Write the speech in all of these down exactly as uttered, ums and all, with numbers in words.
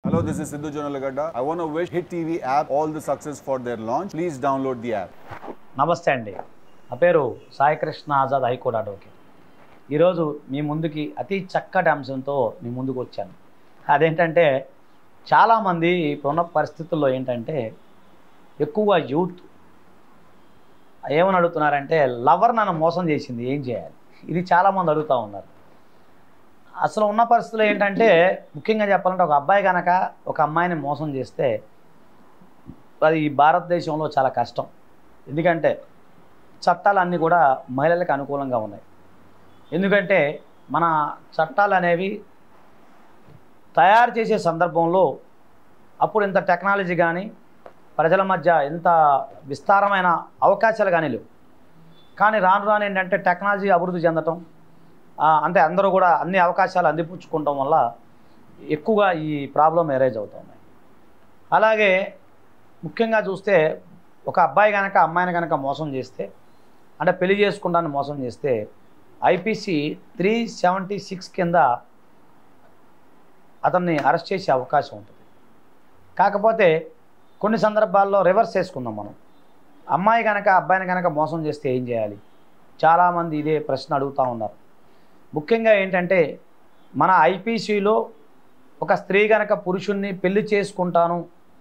Hello, this is Sidhu Jonalagadda. I want to wish Hit T V app all the success for their launch. Please download the app. నమస్తే అండి. నా పేరు Sai Krishna Azad high court advocate. ఈరోజు మీ ముందుకి అతి చక్కటి అంశంతో మీ ముందుకు వచ్చాను. అదేంటంటే చాలామంది ఇప్పుడున్న పరిస్థితుల్లో ఏంటంటే ఎక్కువగా యూత్ ఏమని అడుగుతున్నారంటే లవర్ నన్ను మోసం చేసింది ఏం చేయాలి, ఇది చాలామంది అడుగుతూ ఉన్నారు. అసలు ఉన్న పరిస్థితులు ఏంటంటే ముఖ్యంగా చెప్పాలంటే ఒక అబ్బాయి కనుక ఒక అమ్మాయిని మోసం చేస్తే అది ఈ భారతదేశంలో చాలా కష్టం. ఎందుకంటే చట్టాలన్నీ కూడా మహిళలకు అనుకూలంగా ఉన్నాయి. ఎందుకంటే మన చట్టాలు అనేవి తయారు చేసే సందర్భంలో అప్పుడు ఇంత టెక్నాలజీ కానీ ప్రజల మధ్య ఎంత విస్తారమైన అవకాశాలు కానీ లేవు. కానీ రాను రాను ఏంటంటే టెక్నాలజీ అభివృద్ధి చెందటం, అంటే అందరూ కూడా అన్ని అవకాశాలు అందిపుచ్చుకోవటం వల్ల ఎక్కువగా ఈ ప్రాబ్లం ఎరేజ్ అవుతున్నాయి. అలాగే ముఖ్యంగా చూస్తే ఒక అబ్బాయి కనుక అమ్మాయిని కనుక మోసం చేస్తే, అంటే పెళ్లి చేసుకుంటాన్ని మోసం చేస్తే ఐపీసీ త్రీ సెవెంటీ సిక్స్ కింద అతన్ని అరెస్ట్ చేసే అవకాశం ఉంటుంది. కాకపోతే కొన్ని సందర్భాల్లో రివర్స్ చేసుకుందాం. మనం అమ్మాయి కనుక అబ్బాయిని కనుక మోసం చేస్తే ఏం చేయాలి, చాలామంది ఇదే ప్రశ్న అడుగుతూ ఉన్నారు. ముఖ్యంగా ఏంటంటే మన ఐపీసీలో ఒక స్త్రీ కనుక పురుషుణ్ణి పెళ్లి చేసుకుంటాను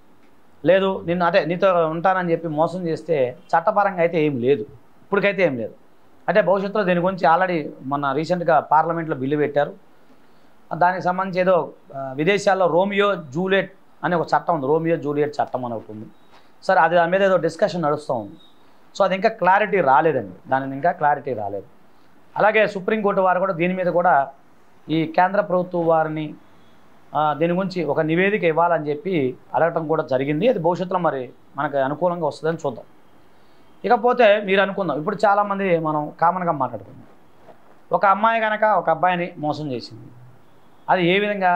లేదు నిన్ను అదే నీతో ఉంటానని చెప్పి మోసం చేస్తే చట్టపరంగా అయితే ఏం లేదు, ఇప్పటికైతే ఏం లేదు. అంటే భవిష్యత్తులో దీని గురించి ఆల్రెడీ మొన్న రీసెంట్గా పార్లమెంట్లో బిల్లు పెట్టారు. దానికి సంబంధించి ఏదో విదేశాల్లో రోమియో జూలియట్ అనే ఒక చట్టం ఉంది, రోమియో జూలియట్ చట్టం అని ఒకటి ఉంది. సరే అది దాని మీద ఏదో డిస్కషన్ నడుస్తూ ఉంది. సో అది ఇంకా క్లారిటీ రాలేదండి, దాని ఇంకా క్లారిటీ రాలేదు. అలాగే సుప్రీంకోర్టు వారు కూడా దీని మీద కూడా ఈ కేంద్ర ప్రభుత్వం వారిని దీని గురించి ఒక నివేదిక ఇవ్వాలని చెప్పి అడగటం కూడా జరిగింది. అది భవిష్యత్తులో మరి మనకు అనుకూలంగా వస్తుందని చూద్దాం. ఇకపోతే మీరు అనుకుందాం, ఇప్పుడు చాలామంది మనం కామన్గా మాట్లాడుకుందాం. ఒక అమ్మాయి కనుక ఒక అబ్బాయిని మోసం చేసింది, అది ఏ విధంగా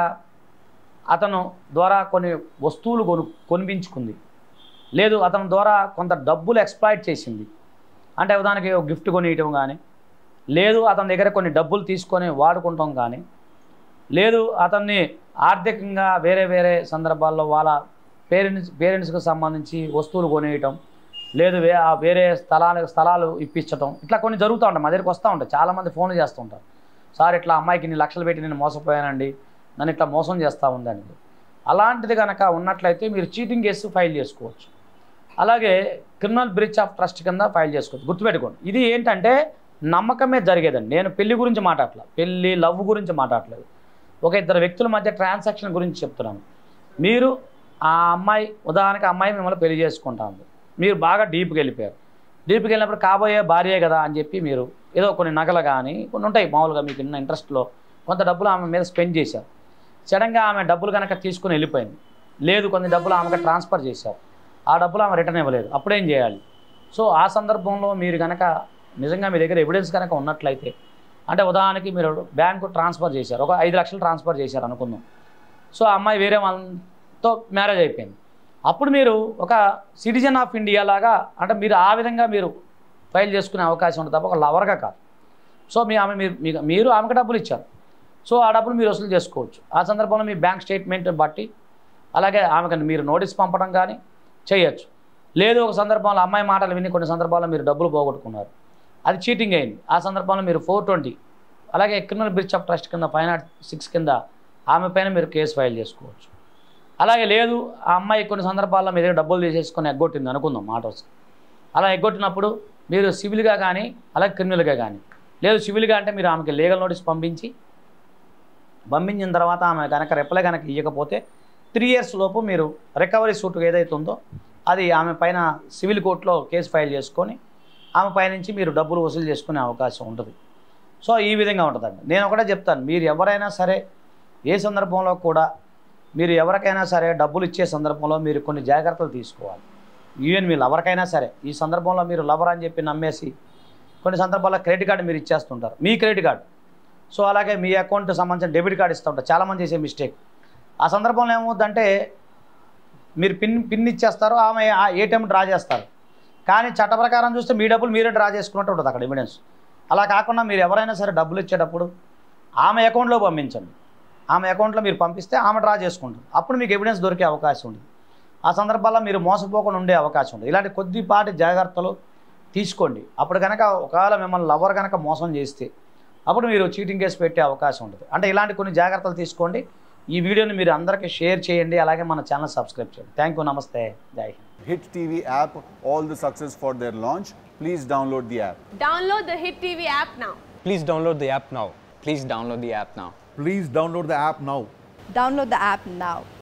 అతను ద్వారా కొన్ని వస్తువులు కొను కొనిపించుకుంది, లేదు అతని ద్వారా కొంత డబ్బులు ఎక్స్ప్లాయిట్ చేసింది. అంటే ఉదాహరణకి ఒక గిఫ్ట్ కొనియటం కానీ, లేదు అతని దగ్గర కొన్ని డబ్బులు తీసుకొని వాడుకుంటాం కానీ, లేదు అతన్ని ఆర్థికంగా వేరే వేరే సందర్భాల్లో వాళ్ళ పేరెంట్స్ పేరెంట్స్కి సంబంధించి వస్తువులు కొనియటం, లేదు వే వేరే స్థలాలకు స్థలాలు ఇప్పించటం, ఇట్లా కొన్ని జరుగుతూ ఉంటాయి. మా దగ్గరికి వస్తూ ఉంటాయి, చాలామంది ఫోన్లు చేస్తూ ఉంటారు. సార్ ఇట్లా అమ్మాయికి ఇన్ని లక్షలు పెట్టి నేను మోసపోయానండి, నన్ను ఇట్లా మోసం చేస్తూ ఉందండి. అలాంటిది కనుక ఉన్నట్లయితే మీరు చీటింగ్ కేసు ఫైల్ చేసుకోవచ్చు. అలాగే క్రిమినల్ బ్రీచ్ ఆఫ్ ట్రస్ట్ కింద ఫైల్ చేసుకోవచ్చు. గుర్తుపెట్టుకోండి, ఇది ఏంటంటే నమ్మకమే జరిగేదండి. నేను పెళ్లి గురించి మాట్లాడలేదు, పెళ్ళి లవ్ గురించి మాట్లాడలేదు, ఒక ఇద్దరు వ్యక్తుల మధ్య ట్రాన్సాక్షన్ గురించి చెప్తున్నాను. మీరు ఆ అమ్మాయి ఉదాహరణకి అమ్మాయి మిమ్మల్ని పెళ్లి చేసుకుంటాను, మీరు బాగా డీప్కి వెళ్ళిపోయారు. డీప్కి వెళ్ళినప్పుడు కాబోయే భార్యే కదా అని చెప్పి మీరు ఏదో కొన్ని నగలు కానీ కొన్ని ఉంటాయి మామూలుగా మీకు ఉన్న ఇంట్రెస్ట్లో కొంత డబ్బులు ఆమె మీద స్పెండ్ చేశారు. సడన్గా ఆమె డబ్బులు కనుక తీసుకుని వెళ్ళిపోయింది, లేదు కొన్ని డబ్బులు ఆమెకు ట్రాన్స్ఫర్ చేశారు, ఆ డబ్బులు ఆమె రిటర్న్ ఇవ్వలేదు, అప్పుడేం చేయాలి? సో ఆ సందర్భంలో మీరు కనుక నిజంగా మీ దగ్గర ఎవిడెన్స్ కనుక ఉన్నట్లయితే, అంటే ఉదాహరణకి మీరు బ్యాంకు ట్రాన్స్ఫర్ చేశారు, ఒక ఐదు లక్షలు ట్రాన్స్ఫర్ చేశారు అనుకుందాం. సో ఆ అమ్మాయి వేరే వాళ్ళతో మ్యారేజ్ అయిపోయింది. అప్పుడు మీరు ఒక సిటిజన్ ఆఫ్ ఇండియా లాగా, అంటే మీరు ఆ విధంగా మీరు ఫైల్ చేసుకునే అవకాశం ఉంటుంది తప్ప ఒక లవర్గా కాదు. సో మీ ఆమె మీరు మీరు ఆమెకు డబ్బులు ఇచ్చారు, సో ఆ డబ్బులు మీరు వసూలు చేసుకోవచ్చు. ఆ సందర్భంలో మీ బ్యాంక్ స్టేట్మెంట్ బట్టి అలాగే ఆమెకు మీరు నోటీస్ పంపడం కానీ చేయొచ్చు. లేదు ఒక సందర్భంలో అమ్మాయి మాటలు విని కొన్ని సందర్భాల్లో మీరు డబ్బులు పోగొట్టుకున్నారు, అది చీటింగ్ అయింది. ఆ సందర్భంలో మీరు ఫోర్ ట్వంటీ అలాగే క్రిమినల్ బ్రీచ్ ఆఫ్ ట్రస్ట్ కింద ఫైవ్ నాట్ సిక్స్ కింద ఆమె పైన మీరు కేసు ఫైల్ చేసుకోవచ్చు. అలాగే లేదు ఆ అమ్మాయి కొన్ని సందర్భాల్లో మీ దగ్గర డబ్బులు తీసేసుకొని ఎగ్గొట్టింది అనుకుందాం మాట వస్తుంది. అలా ఎగ్గొట్టినప్పుడు మీరు సివిల్గా కానీ అలాగే క్రిమినల్గా కానీ, లేదు సివిల్గా అంటే మీరు ఆమెకి లీగల్ నోటీస్ పంపించి పంపించిన తర్వాత ఆమె కనుక రిప్లై కనుక ఇవ్వకపోతే త్రీ ఇయర్స్ లోపు మీరు రికవరీ సూట్ ఏదైతే ఉందో అది ఆమె పైన సివిల్ కోర్టులో కేసు ఫైల్ చేసుకొని ఆమె పైనుంచి మీరు డబ్బులు వసూలు చేసుకునే అవకాశం ఉంటుంది. సో ఈ విధంగా ఉంటుందండి. నేను ఒకటే చెప్తాను, మీరు ఎవరైనా సరే ఏ సందర్భంలో కూడా మీరు ఎవరికైనా సరే డబ్బులు ఇచ్చే సందర్భంలో మీరు కొన్ని జాగ్రత్తలు తీసుకోవాలి. ఈవెన్ మీరు ఎవరికైనా సరే ఈ సందర్భంలో మీరు లవర్ అని చెప్పి నమ్మేసి కొన్ని సందర్భాల్లో క్రెడిట్ కార్డు మీరు ఇచ్చేస్తుంటారు, మీ క్రెడిట్ కార్డు. సో అలాగే మీ అకౌంట్ సంబంధించిన డెబిట్ కార్డు ఇస్తూ ఉంటారు, చాలామంది చేసే మిస్టేక్. ఆ సందర్భంలో ఏమవుతుందంటే మీరు పిన్ పిన్ ఇచ్చేస్తారు, ఆమె ఏటీఎం డ్రా చేస్తారు, కానీ చట్ట ప్రకారం చూస్తే మీ డబ్బులు మీరే డ్రా చేసుకున్నట్టు ఉంటుంది అక్కడ ఎవిడెన్స్. అలా కాకుండా మీరు ఎవరైనా సరే డబ్బులు ఇచ్చేటప్పుడు ఆమె అకౌంట్లో పంపించండి. ఆమె అకౌంట్లో మీరు పంపిస్తే ఆమె డ్రా చేసుకుంటుంది. అప్పుడు మీకు ఎవిడెన్స్ దొరికే అవకాశం ఉంది. ఆ సందర్భాల్లో మీరు మోసపోకుండా ఉండే అవకాశం ఉంది. ఇలాంటి కొద్దిపాటి జాగ్రత్తలు తీసుకోండి. అప్పుడు కనుక ఒకవేళ మిమ్మల్ని లవర్ కనుక మోసం చేస్తే అప్పుడు మీరు చీటింగ్ కేసు పెట్టే అవకాశం ఉంటుంది. అంటే ఇలాంటి కొన్ని జాగ్రత్తలు తీసుకోండి. ఈ వీడియోని మీరు అందరికీ షేర్ చేయండి. అలాగే మన ఛానల్ సబ్స్క్రైబ్ చేయండి. Thank you. నమస్తే. జై Hind. Hit T V app, all the success for their launch. Please download the app. Download the Hit T V app now. Please download the app now. Please download the app now. Please download the app now. Download the app now.